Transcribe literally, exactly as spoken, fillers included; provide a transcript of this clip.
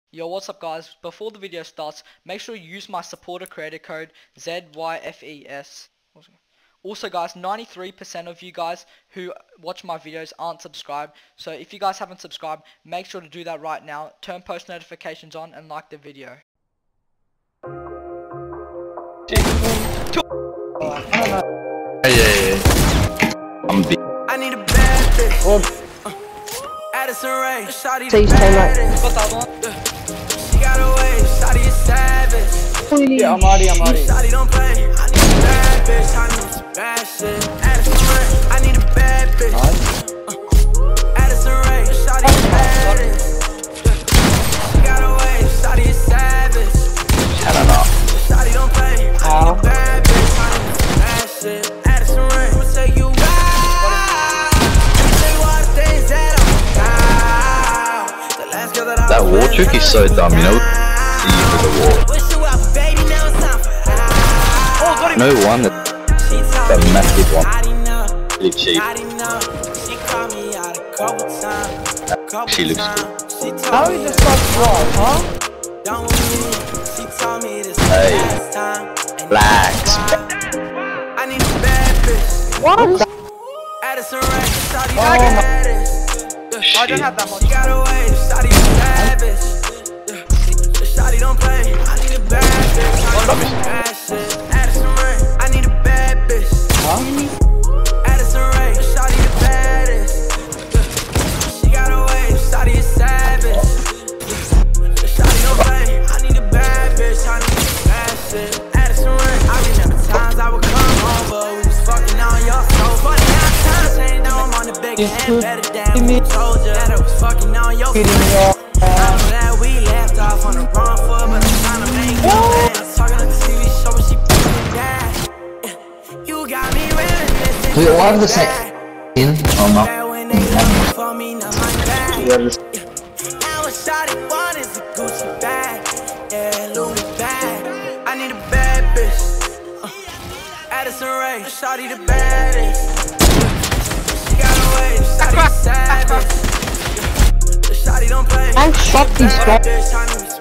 Yo, what's up guys? Before the video starts, make sure you use my supporter creator code Z Y F E S. Also guys, ninety-three percent of you guys who watch my videos aren't subscribed, so if you guys haven't subscribed, make sure to do that right now. Turn post notifications on and like the video. Yeah, yeah, yeah. I'm big. I need a bad bitch. Uh, Addison Rae, shawty the Please turn right. baddest. She got away, shawty is savage. Yeah, I'm already, I'm already. Shawty don't play. I need a bad bitch. I need some bad shit. Addison Rae, I need a bad bitch. Uh, Addison Rae, shawty the baddest. She got away, shawty is savage. I don't know. Shawty don't play. I need a bad bitch. I need some bad shit. Addison Rae, I'ma take you out. Say what things that I'm the last girl that I That wall trick is so dumb, you know? See you for the wall. No one that that massive one. Really cheap. She looks good. How is this so wrong, huh? Hey, relax. I need a bad bitch. What? Addison Rae, shawty Oh, the baddest. I don't have that much. She got away, shawty is savage. The shawty don't play. I need a bad bitch. I need some bad shit. Addison Rae, I need a bad bitch. Addison Rae, shawty the baddest. She got away, shawty is savage. The shawty don't play. I need a bad bitch. I need some bad shit. Addison Rae, I remember times I would come home, but we was fucking on your soul. Funny how times ain't no I'm on the big hand, better than we told you that I was fucking on your face. I know that we left off on the wrong foot, but I'm trying to make you mad. I was talking on the T V show, but she fucking died. You got me reminiscing. We all have the same in or not? When they looking for me, not my bag. I was shot at one is a Gucci bag. Yeah, Louis bag. I need a bad bitch. Uh, Addison Rae, shawty the baddest. She got away, shawty savage. The shawty don't play. I'm fucking Bad bitch, I need